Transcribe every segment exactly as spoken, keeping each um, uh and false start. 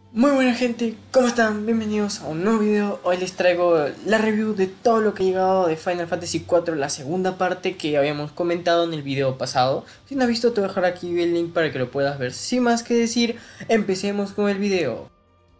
Muy buena gente, ¿cómo están? Bienvenidos a un nuevo video. Hoy les traigo la review de todo lo que ha llegado de Final Fantasy cuatro, la segunda parte que habíamos comentado en el video pasado. Si no has visto, te voy a dejar aquí el link para que lo puedas ver. Sin más que decir, empecemos con el video.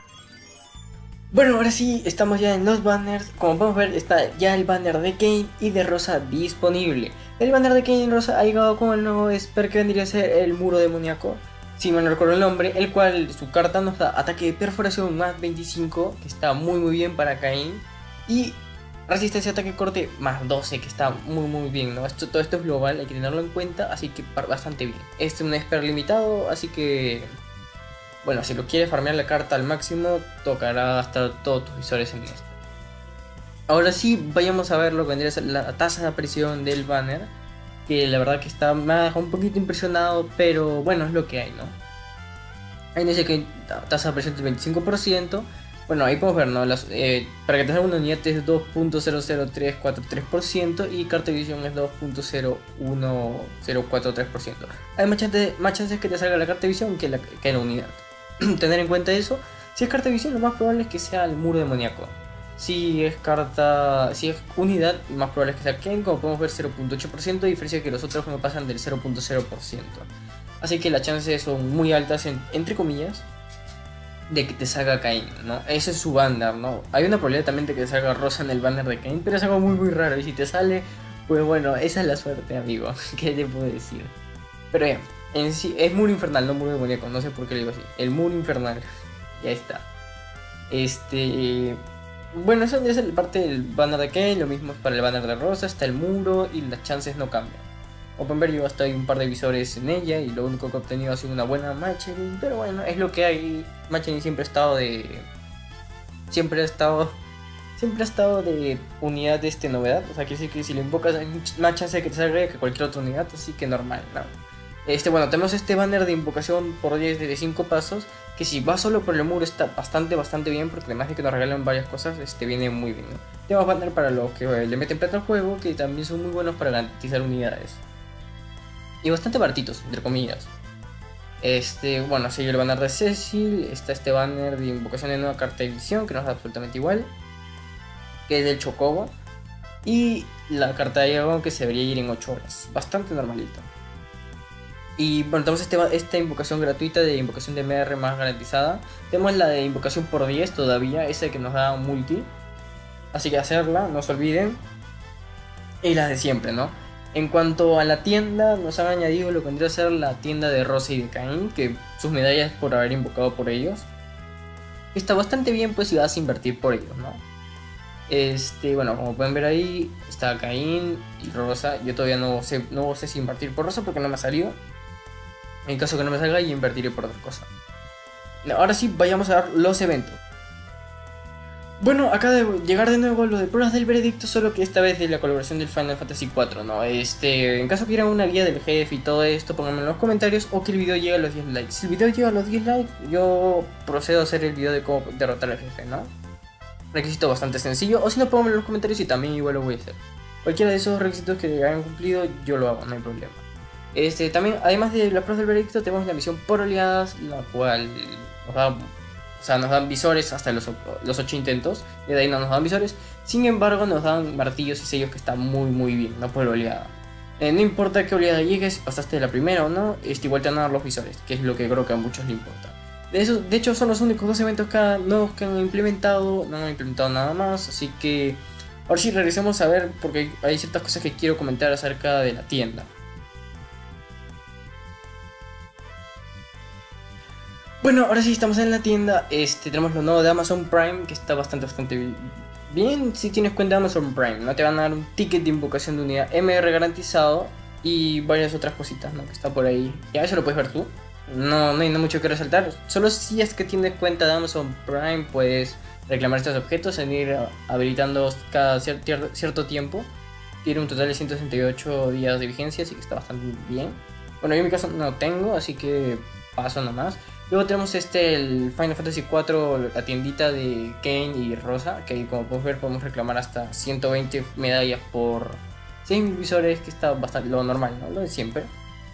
Bueno, ahora sí, estamos ya en los banners. Como podemos ver, está ya el banner de Kain y de Rosa disponible. El banner de Kain y Rosa ha llegado con el nuevo Esper, que vendría a ser el muro demoníaco, si me no recuerdo el nombre, el cual su carta nos da ataque de perforación más veinticinco, que está muy muy bien para Kain, y resistencia a ataque corte más doce, que está muy muy bien, ¿no? Esto, todo esto es global, hay que tenerlo en cuenta, así que bastante bien. Este es un Esper limitado, así que bueno, si lo quieres farmear la carta al máximo, tocará gastar todos tus visores en esto. Ahora sí, vayamos a ver lo que vendría a ser la tasa de aparición del banner, que la verdad que está, me ha dejado un poquito impresionado, pero bueno, es lo que hay, ¿no? Ahí dice que tasa de aparición del veinticinco por ciento. Bueno, ahí podemos ver, ¿no? Las, eh, para que te salga una unidad es dos punto cero cero tres cuatro tres por ciento y carta de visión es dos punto cero uno cero cuatro tres por ciento. Hay más chances, más chances que te salga la carta de visión que la, que la unidad. Tener en cuenta eso. Si es carta de visión, lo más probable es que sea el muro demoníaco. Si es carta, si es unidad, más probable es que sea Kain, como podemos ver cero punto ocho por ciento, diferencia que los otros no pasan del cero punto cero por ciento. Así que las chances son muy altas, en, entre comillas, de que te salga Kain, ¿no? Ese es su banner, ¿no? Hay una probabilidad también de que te salga Rosa en el banner de Kain, pero es algo muy muy raro, y si te sale, pues bueno, esa es la suerte, amigo. ¿Qué te puedo decir? Pero bien, en sí, es muro infernal, no muro demoníaco, no sé por qué lo digo así. El muro infernal, ya está. Este... Bueno, eso es la parte del banner de Kain, lo mismo es para el banner de Rosa, está el muro y las chances no cambian. Como pueden ver, yo hasta hay un par de visores en ella y lo único que he obtenido ha sido una buena Macherin, pero bueno, es lo que hay. Macherin siempre ha estado de... Siempre ha estado... Siempre ha estado de unidad de este novedad, o sea, quiere decir que si lo invocas hay más chance de que te salga que cualquier otra unidad, así que normal, ¿no? Este, bueno, tenemos este banner de invocación por diez de cinco pasos, que si va solo por el muro está bastante, bastante bien, porque además de que nos regalan varias cosas, este viene muy bien, ¿no? Tenemos banner para los que le meten plata al juego, que también son muy buenos para garantizar unidades. Y bastante baratitos, entre comillas. Este, bueno, sigue el banner de Cecil, está este banner de invocación de nueva carta de visión, que nos da absolutamente igual, que es del Chocobo, y la carta de Diagon, que se debería ir en ocho horas, bastante normalito. Y bueno, tenemos este, esta invocación gratuita de invocación de M R más garantizada. Tenemos la de invocación por diez todavía, esa que nos da un multi. Así que hacerla, no se olviden. Y las de siempre, ¿no? En cuanto a la tienda, nos han añadido lo que vendría a ser la tienda de Rosa y de Kain, que sus medallas por haber invocado por ellos. Está bastante bien, pues, si vas a invertir por ellos, ¿no? Este, bueno, como pueden ver ahí, está Kain y Rosa. Yo todavía no sé, no sé si invertir por Rosa porque no me ha salido. En caso que no me salga, yo invertiré por otra cosa. Ahora sí, vayamos a ver los eventos. Bueno, acaba de llegar de nuevo lo de pruebas del veredicto, solo que esta vez de la colaboración del Final Fantasy cuatro, ¿no? Este, en caso que quieran una guía del jefe y todo esto, pónganme en los comentarios o que el video llegue a los diez likes. Si el video llega a los diez likes, yo procedo a hacer el video de cómo derrotar al jefe, ¿no? Requisito bastante sencillo, o si no, pónganme en los comentarios y también igual lo voy a hacer. Cualquiera de esos requisitos que hayan cumplido, yo lo hago, no hay problema. Este, también, además de las pruebas del veredicto, tenemos la misión por oleadas, la cual nos da, o sea, nos dan visores hasta los, los ocho intentos, y de ahí no nos dan visores. Sin embargo, nos dan martillos y sellos, que está muy muy bien, no por oleada. Eh, no importa qué oleada llegues, si pasaste de la primera o no, este, igual te van a dar los visores, que es lo que creo que a muchos les importa. De, eso, de hecho, son los únicos dos eventos que han, nuevos que han implementado, no han implementado nada más, así que ahora sí regresemos a ver, porque hay, hay ciertas cosas que quiero comentar acerca de la tienda. Bueno, ahora sí estamos en la tienda. Este, tenemos lo nuevo de Amazon Prime, que está bastante, bastante bien. Si tienes cuenta de Amazon Prime, ¿no? Te van a dar un ticket de invocación de unidad M R garantizado y varias otras cositas, ¿no? Que está por ahí. Ya eso lo puedes ver tú. No, no hay mucho que resaltar. Solo si es que tienes cuenta de Amazon Prime, puedes reclamar estos objetos en ir habilitando cada cier cierto tiempo. Tiene un total de ciento sesenta y ocho días de vigencia, así que está bastante bien. Bueno, yo en mi caso no tengo, así que paso nomás. Luego tenemos este, el Final Fantasy cuatro, la tiendita de Kain y Rosa, que como podemos ver podemos reclamar hasta ciento veinte medallas por seis mil visores, que está bastante lo normal, ¿no? Lo de siempre.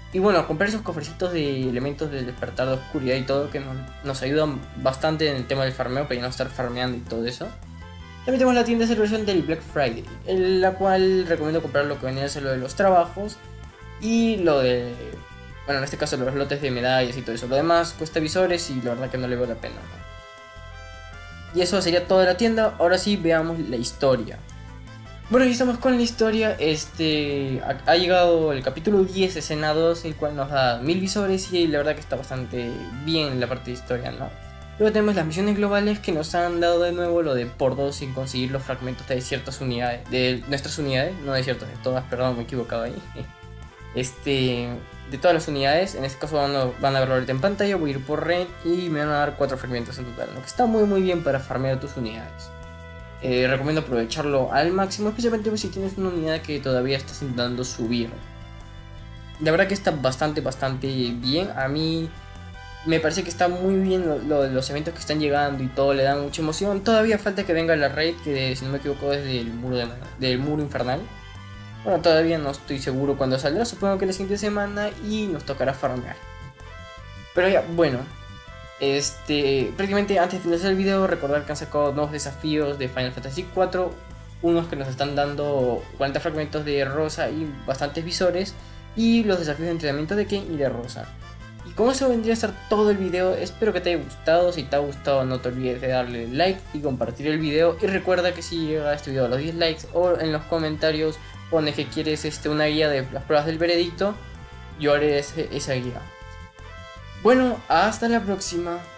Y bueno, comprar esos cofrecitos de elementos del despertar de oscuridad y todo, que nos, nos ayudan bastante en el tema del farmeo, para ya no estar farmeando y todo eso. También tenemos la tienda de celebración del Black Friday, en la cual recomiendo comprar lo que venía a ser lo de los trabajos y lo de, bueno, en este caso los lotes de medallas y todo eso. Lo demás cuesta visores y la verdad que no le veo la pena, ¿no? Y eso sería toda la tienda. Ahora sí, veamos la historia. Bueno, y estamos con la historia. Este ha, ha llegado el capítulo diez, escena dos, el cual nos da mil visores y la verdad que está bastante bien la parte de historia, ¿no? Luego tenemos las misiones globales, que nos han dado de nuevo lo de por dos sin conseguir los fragmentos de ciertas unidades, de nuestras unidades, no de ciertas, de todas, perdón, me he equivocado ahí. Este, de todas las unidades, en este caso van a, van a verlo ahorita en pantalla. Voy a ir por red y me van a dar cuatro fragmentos en total, lo que está muy muy bien para farmear tus unidades. Eh, recomiendo aprovecharlo al máximo, especialmente si tienes una unidad que todavía estás intentando subir. La verdad que está bastante, bastante bien. A mí me parece que está muy bien lo, lo, los eventos que están llegando y todo, le dan mucha emoción. Todavía falta que venga la raid, que si no me equivoco es del muro, de, del muro infernal. Bueno, todavía no estoy seguro cuándo saldrá, supongo que la siguiente semana, y nos tocará farmear. Pero ya, bueno. Este, prácticamente antes de finalizar el video, recordar que han sacado nuevos desafíos de Final Fantasy cuatro, unos que nos están dando cuarenta fragmentos de Rosa y bastantes visores, y los desafíos de entrenamiento de Ken y de Rosa. Y como eso vendría a ser todo el video, espero que te haya gustado. Si te ha gustado, no te olvides de darle like y compartir el video, y recuerda que si llega este video a los diez likes o en los comentarios pones que quieres este, una guía de las pruebas del veredicto, yo haré ese, esa guía. Bueno, hasta la próxima.